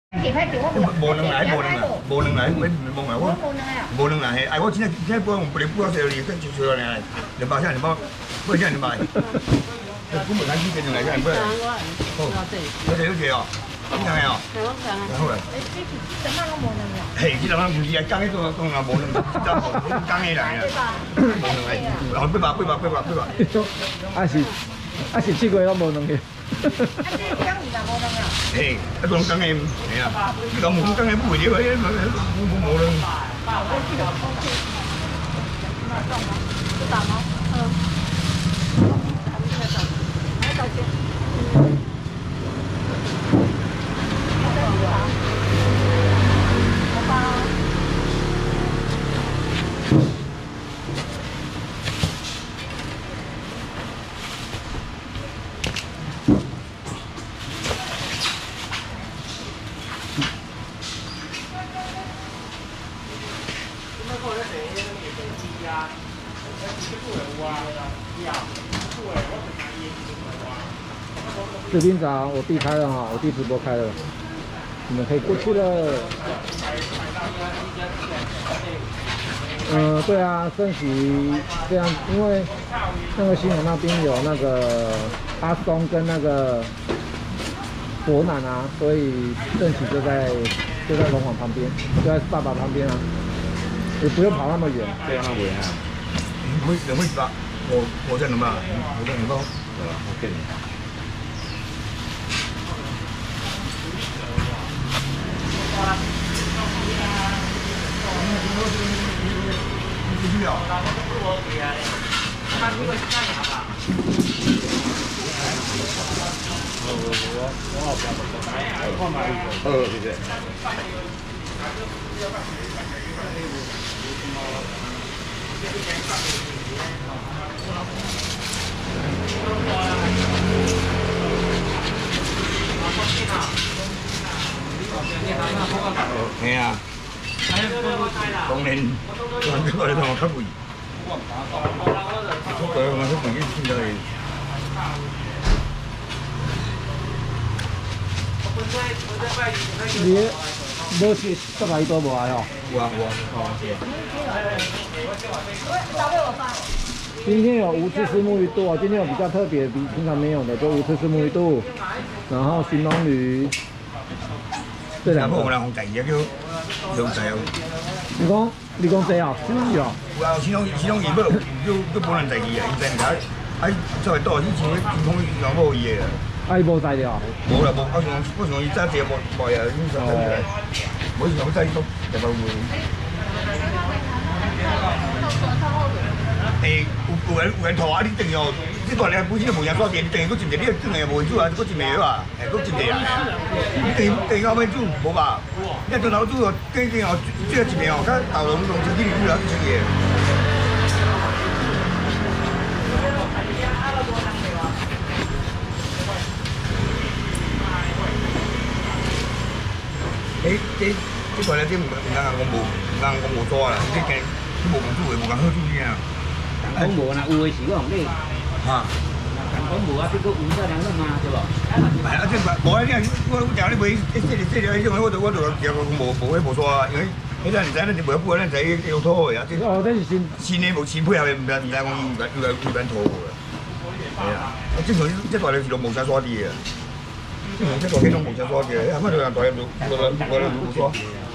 无能来，无能来，无能来，哎，我今天不用不要这里，跟就说来，2包下2包，不下2包。我没看几件来看，不。哦，有这哦，你看哦。然后嘞。嘿，这人唔是啊，讲迄种讲啊无能，讲的来啊，无能来，然后啊是7月拢无能去。 嘿，啊讲讲的，嘿啊，你讲讲的不会了，无能。 视频长，我弟开了哈，我弟直播开了，你们可以过去了。对啊，升旗这样，因为那个新闻那边有那个阿松跟那个伯南啊，所以升旗就在龙华旁边，就在爸爸旁边啊，也不用跑那么远。 对啊，那远啊。 会吧？我在能吧？我在能吧？ 对吧？我给你。 谢谢。 系啊，当然，这个你同我较贵，出国我较贵啲先得。 你无是十来多无来哦？ 有啊。 今天有无刺丝木鱼肚哦，今天有比较特别，比平常没有的，就无刺丝木鱼肚，然后寻龙鱼。这两个。 我们红仔也叫龙仔哦。 你讲这啊？新龙鱼哦。 有啊，新龙鱼要本人第2啊，伊在遐，哎，作为到以前天空鱼然后伊的。 啊，伊无在了。 无啦，我想伊早一无来啊，你想真个，我想早都特别有。有人拖啊！你等哦，这段咧本身就无啥刷电，你等于佫进一个，你转来又无煮啊，佫进袂了啊，佫进袂啊！你等到尾煮无吧？你转头煮哦，等哦，这个一面哦，甲豆蓉清起煮了就成个。这段咧，这唔讲无抓啦，这个无讲煮的，无讲好煮的啊。 讲无啦，有的是我用你。 哈。 讲无啊，这个有这两个嘛，对不？ 哎，啊，这无啊，我讲你卖这条迄种，我就叫无抓，因为迄咱唔知咱就卖不，咱知有土的啊。 哦，这是新的无新配合的，唔知讲有土无啦。系啊，这种这大条是拢无啥刷地的。这大条拢无啥刷地的，阿妈就人大条无刷。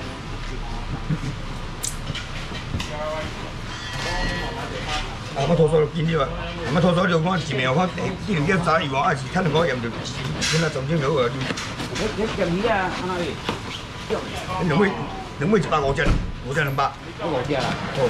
啊！我拖手紧了啊！我拖手就看一面，我看一两条炸鱼哦，还是看两个盐就，现在总之好啊！ 你咸鱼啊，安那里？ 两尾150只，5只200。 5只啦。 好。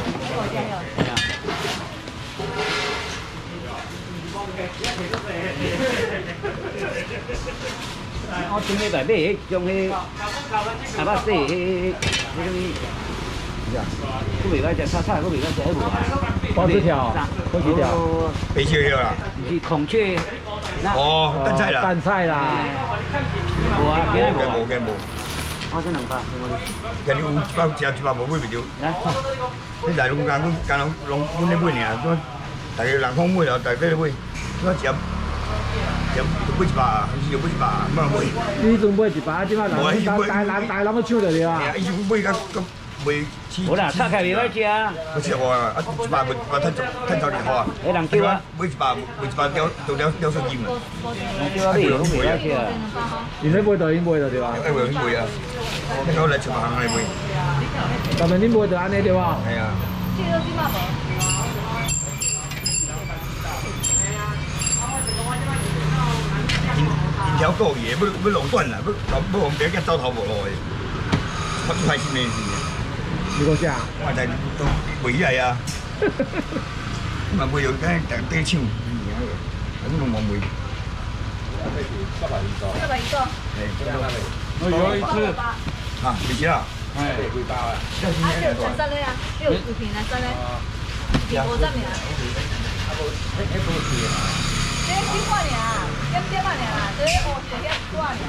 我今日来买迄种迄阿爸说迄什么？我未歹食炒菜，我未歹食迄无啊。 包子条，包子条， 白切了啦。 是孔雀。 哦，蛋菜啦。 蛋菜啦。 无啊，今日无。 无。 我这200， 今日有100无买袂着。你来龙岗，阮咧买尔，大家人讲买了，大家咧买，我食买100啊，是就买100，莫买。 你迄阵买100，即摆人都抢着了啊！ 以前买到卖起。 无啦，拆开袂歹食啊。 不吃我啊，100卖趁超2块啊。 迄人叫我买100了色金啊。 人叫我买拢袂歹食啊。 因咧买就因买着对吧？ 哎，袂买啊，那我来找别行来买。 当然恁买就安尼对吧？ 系啊。一条狗也要垄断啦，要往别个走头无路的，发出开心的事。 你讲啥？ 我在都卖起来啊，嘛卖有咱地抢，还是拢冇卖。 我有一次啊，未吃啊？ 哎， 要今天来多。 真嘞啊，有视频啊，真嘞，是50名。这几块尔，点啊尔，这50只遐多尔。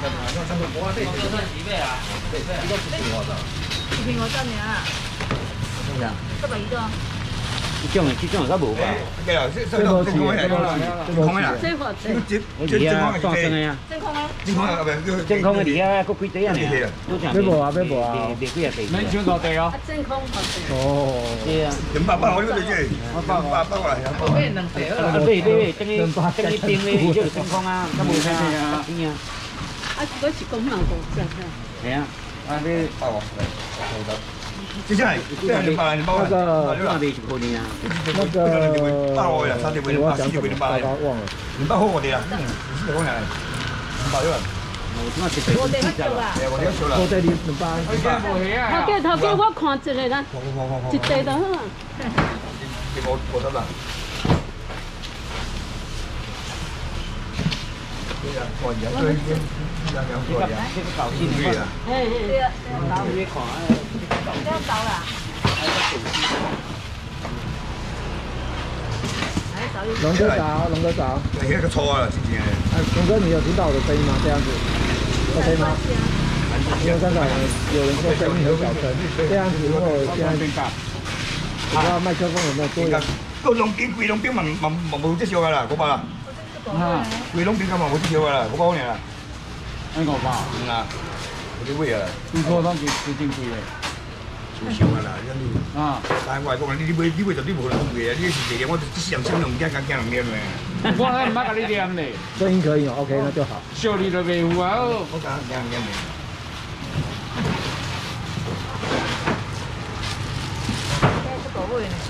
视频50尔。 是啊。 120个。 这种较无吧？ 对啊，这空的啦， 这款这啊，双生的呀。 真空啊。 真空啊，不， 真空的底下搁几地啊？ 要无啊， 别几啊地。 免抢到地哦。 真空好吃。 哦。 对啊。 200我你对这，200来。 对，等于冰的就是真空啊，较无啥啊。对啊。 啊，这个是公行公正的。 系啊，啊你 8哦，接下来200来，200 那个那边就可能啊。 那个 8的啦，3点我讲什么？刚刚忘了。 200好我的啦，4讲来，200了。 我得喝酒啦。 我了收了。 我这里200。 头家，我看一个啦，一地就好啊。 我得啦。对啊，可以啊，对，2个啊。 这个搞新的啊。 嘿，对啊， 搞你看啊。 这样搞啦。 龙哥早。 那个错啊，之前。 龙哥，你有听到我的声音吗？这样子，OK 吗？因为刚才有人说声音很小声，这样子如果现在不知道麦克风有没有多一点？ 个龙边贵龙边嘛冇这少个啦，500啦。 啊， 贵龙边嘛冇这少个啦，500呢啦。 那500。 啊，有啲贵啊。 你说当时是真贵的。 少啊啦， 啊！ 但系外国人你买就你无能买啊！你是地点我只想两件，敢两件咩？ 我还唔捌甲你念咧。 声音可以哦 ，OK， 那就好。 小你都袂有啊！ 我讲两件咩？ 这个味呢？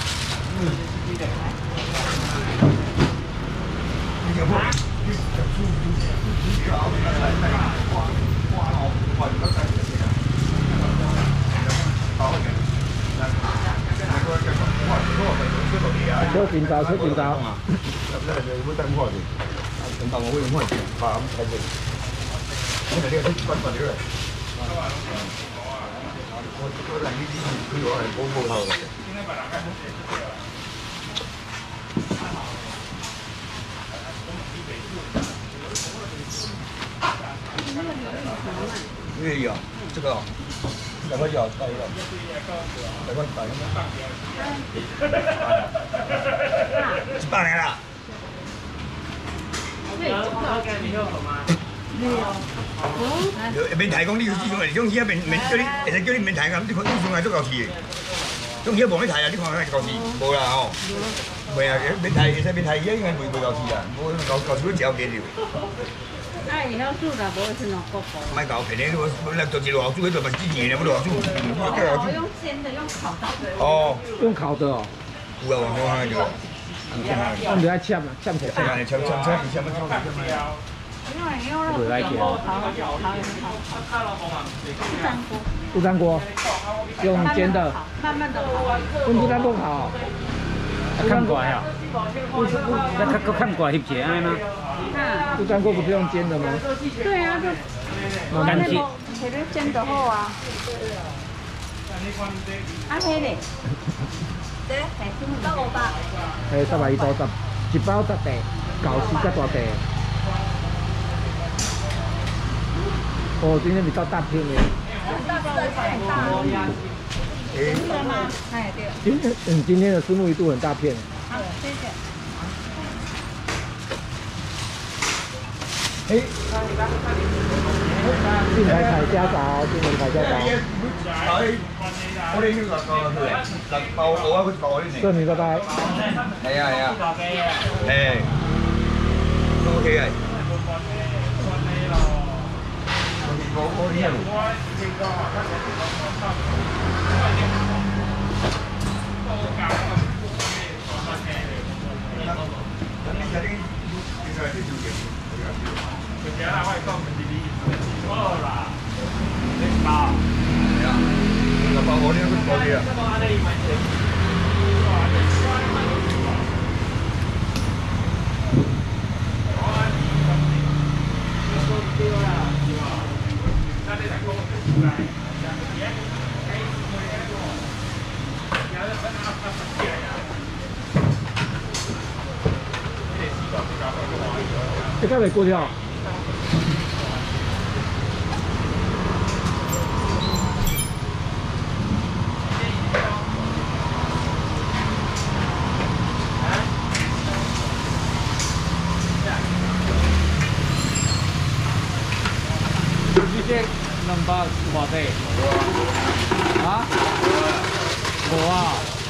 出边招，出边招。 會等我哋，等我會開始拍咁睇住。我哋呢個啲骨骨嚟。我嚟呢啲佢話係冇頭嘅。呢個有，這個200塊有，大一個，200塊大100年啦。免提講呢個資訊嚟，種嘢免叫你，其實叫你免提咁，呢個資訊係足夠事嘅。種嘢冇你提啊，呢個係夠事，冇啦哦。未啊，免提，其實免提而家應該未夠事啊，冇夠事都只有幾條。 啊，以後煮啦，無是喏個個。 買夠平啲，我做一路後煮，喺度咪之前咧，我路後煮， 我用煎的，用烤的。 哦， 用烤的哦。 有啊，我看就。 那你要切嘛，切起来。 切。 不爱切。不粘锅。用煎的。 慢慢的用不粘锅烤。 看怪啊！那看怪翕起来吗？ 不粘锅不是用煎的吗？ 对啊，就干煎。 这个煎得好啊。啊，黑的。对，150。 120刀10，一包10袋，90个大袋。哦，今天比较大片的。 大个太大了。真的吗？哎，对。 今天的虱目鱼肚很大片。 好，谢谢。 哎，进来凯家早，进来凯家早。 我哋要6包蚵啊，佢1包呢？ 这你拜拜。 係啊係啊。誒，都 OK 嘅。我呢这个没过掉。 你这2包偌济？啊？无啊。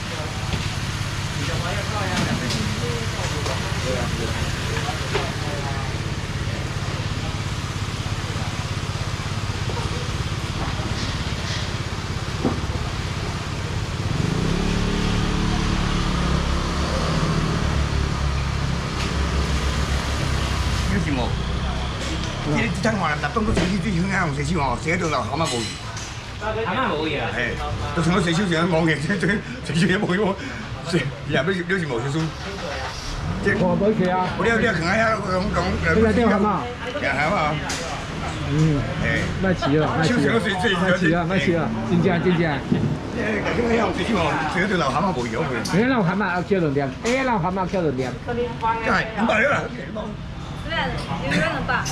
你睇我啦，當到4小時，啱用4小喎，寫到就蛤蟆冇魚。 蛤蟆冇嘢。 係，都成咗4小時冇嘢，4小時冇嘢，日都是冇小數。即係我冇去啊。 我哋行下講。 你來釣蛤蟆？ 係嘛？ 嗯。誒，賣齊了，賣齊了，賣齊了，真正。 你用4小喎，寫到就蛤蟆冇魚佢。 你讓蛤蟆要釣2兩，讓蛤蟆釣2兩。 真係500啦。 有人了吧？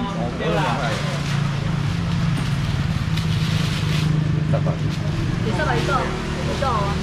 你上来一个，一个啊。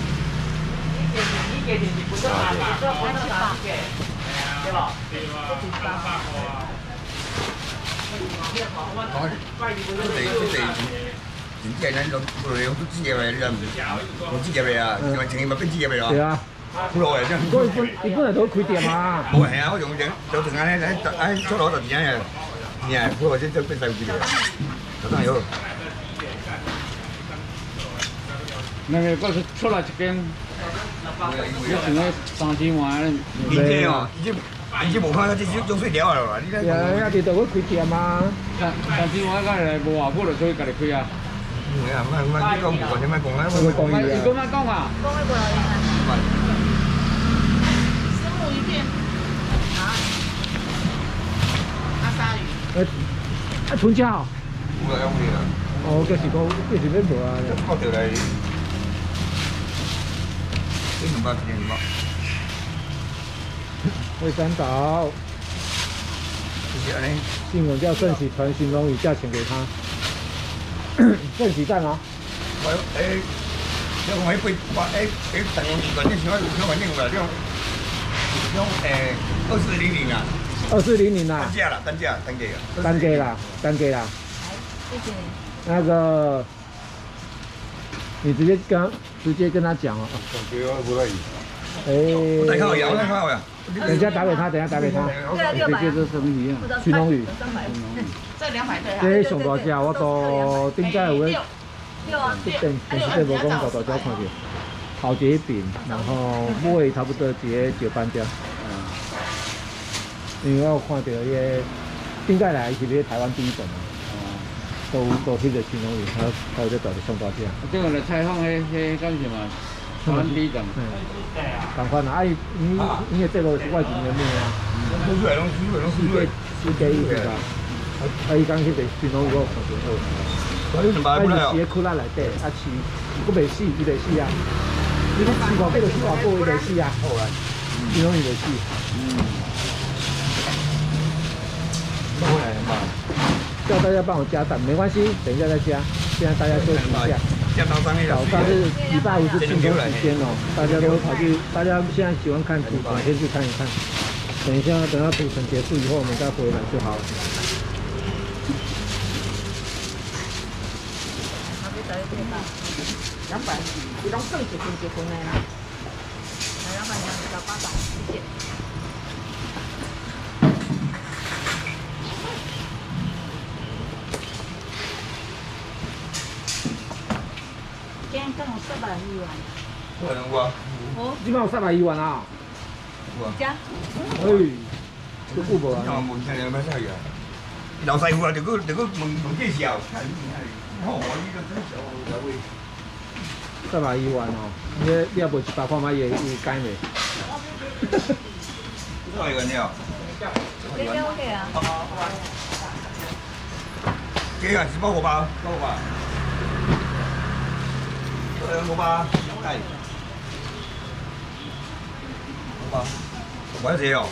真正咱都職業嘅，冇職業嘅啊，因為情義咪變職業嘅咯。 對啊。 好耐啊，真。 你本來都開店嘛？ 冇係啊，我用就陣間咧喺出攞就點樣嘅，佢或者就變細啲嘅，就當有。 那个嗰是出來一間，你成個3千萬。 已經哦，已經無法即係用水料啦，你睇。 啊，你都會開店嘛 3千萬嗰係無話冇就所以家己開啊。 你講無話點樣講咧？ 我講嘢啊。 你講乜講啊？ 公會過來。生魚片。啊。阿鯊魚。 啊，春椒。 有啦，有啦。 哦，就是講要做啊。 我條嚟，你200錢200。 惠山岛。新闻叫圣喜传形容语，价钱给他。圣喜在吗？ 有我8等1年前我揾呢個啦，2400啊。 2400啊。 單價單價啦。 謝謝。 那個，你直接跟他講哦。 我大靠有，大靠有。 等下打給他，等下打給他。 這是什麼魚啊？ 鱘龍魚。 這200對。 這上大隻，我到頂架有咧。電視無講大隻看見，頭一邊，然後尾差不多一個半隻。因為我看到迄個頂架來是咧台灣第一種啊。都迄個鱘龍魚，還有這大隻上大隻。 這個來採訪迄幹什麼？台灣第一種。 同款啊！因為這個是外景人物啊。世界意思啊！伊講迄個鱘龍魚我看到好。伊是窟仔內底，啊飼，佫袂死，伊袂死啊！你講飼500個、400個，伊袂死啊！鱘龍魚袂死。叫大家幫我加蛋，沒關係，等一下再加。現在大家休息一下。早上是禮拜5是慶功時間哦，大家都跑去，大家現在喜歡看圖，先去看一看。 等一下，等它煮成结束以后，我们再回来就好了。 200，伊拢算一份的啦。200两个800，谢谢。今天刚好420元。 可能有啊。 哦， 基本上310元啊。 有啊。 加。 哎，都不无啊。 问听你要啥呀？老师傅啊，就问介绍，看好我呢个真小来位。 310元哦，你也卖100块买伊改袂？ 多少元了？ 这个 OK 啊。 这个是858，858。258，哎。500，我要谁哦？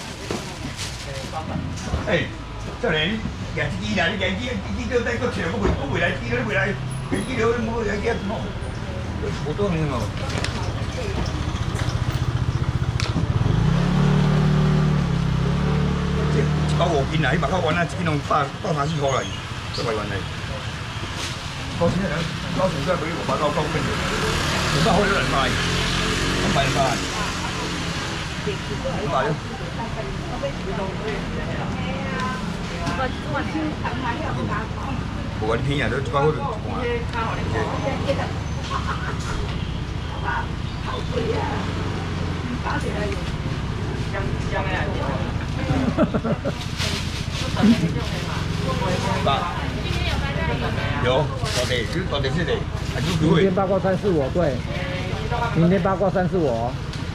哎，这里养鸡啦，你养鸡，鸡都在个钱，我回来，鸡都回来，鸡都冇养鸡冇，好多年哦。这150斤啦，迄100块元啊，一斤拢130块啦，100元嘞。到现在到现在没有500到高分的，500块有人卖，300块。500了。我你偏呀，都100块就有，到底是的， 明天8卦3是我，对，明天8卦3是我。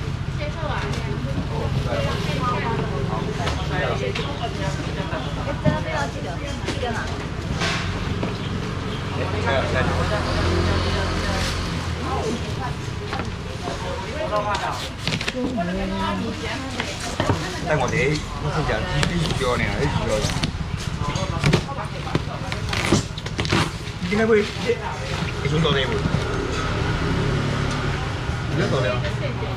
真的不要记得嘛。 但我哋我先講啲少呢，啲少啦。點解會你想到你會？唔想到你啊？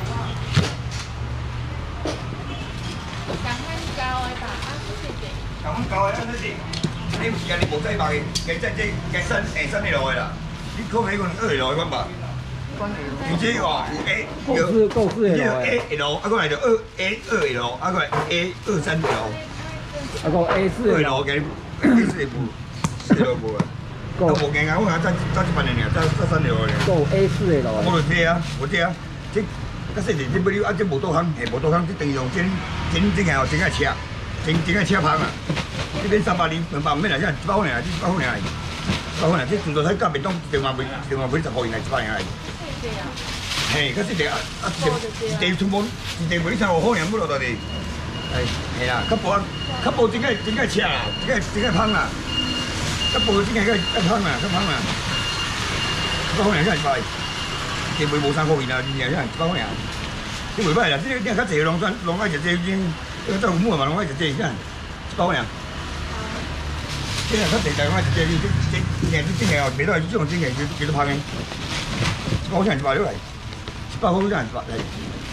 咁教啊，嗰時你時間你冇擠白嘅，嘅新嚟落去啦。你講起個2落去咁吧？而且話有夠四 L 嘅 A L， 啊個嚟就2 L， 啊個係 A 23 L， 啊個 A4 L 嘅 A4 部4 L 部啊。我冇勁啊，我揸1班人嚟，揸3 L 嚟。 夠 A4 L。 我就知啊，我知啊，即嗰細年啲不了啊，即無多行，係無多行，即定用整係哦，整係車，整係車棚啊。呢邊300咩嚟？即係100塊嚟，即100塊嚟，100塊嚟，即全部睇價便當電話俾10個人嚟100人嚟。係，嗰時地地全部地每3個人冇落到地。係啦，級部整係車啊，整係棚啊，級部整係一棚啊，100塊嚟真係快。佢每冇3個人啊，真係100塊嚟。啲梅花啊，啲較濟浪開就濟先，都冇嘛浪開就濟真係100塊嚟。即係較濟浪開就濟啲係哦，未到係呢種真係幾多拍嘅，我真係話咗嚟，100塊真係話嚟。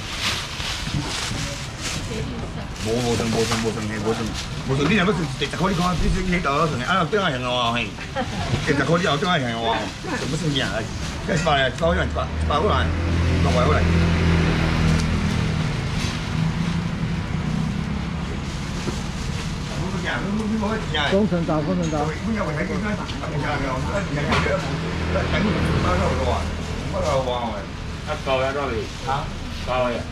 冇，你係乜10塊？你講你到咗成啊？邊個人喎？係10塊之後邊個人喎？什麼生意啊？即係100嚟，100人100好嚟，100塊好嚟。 工程刀。 高呀，多少？啊？高呀。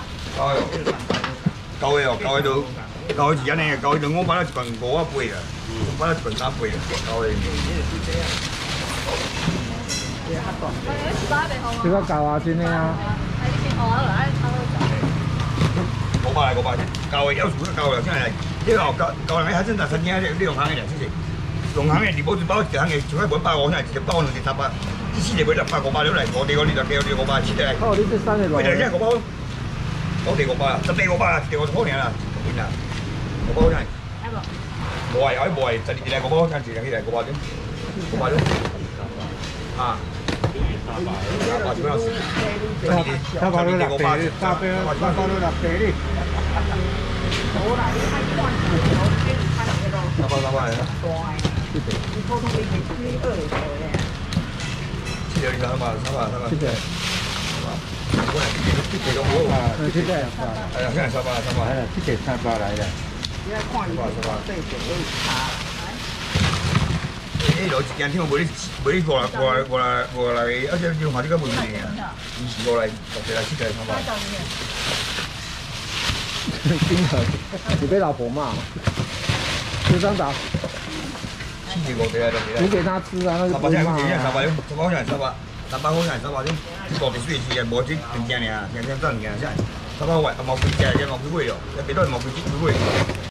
高嘅到，高嘅時間咧，高嘅到我擺得1份5倍啊，擺得1份3倍啊，高嘅。 這個高啊，真的啊。 500，高嘅有數得高啦，真係。呢個高人喺真係神經呢種行嘅人先至，用行嘅你冇住包行嘅，除非本包我真係直接包2隻300，啲錢嚟每100個包咗嚟，我哋500錢嚟。 哦，你這3個。 喂，就1個包。我哋500啊，10個500啊，我可能啦，邊啊？5包真係。冇係，有啲冇係，10個包真係，10個包啫，500啫。啊。300點樣？300都6倍，300都6倍哩。 啦，你看一罐头，给你看那个 300 大的， 谢谢， 你普通的你2头的。 谢谢你300， 谢谢， 过来，这个我， 谢谢， 哎呀，现在300， 来了，这个3包来了。 你来看一下，对对，有差。 哎，落一件天无你5来，而且就话这个无钱啊，5来，6来7来300。 心疼，你被老婆骂，就这样打， 75来6来。 煮给他吃啊，那就不 300 骂现在啊。 300，300好像300，300好像300种，5滴水是无这2件尔，2件赚2件，现在300块毛几只，毛几尾哦，别到毛几尾。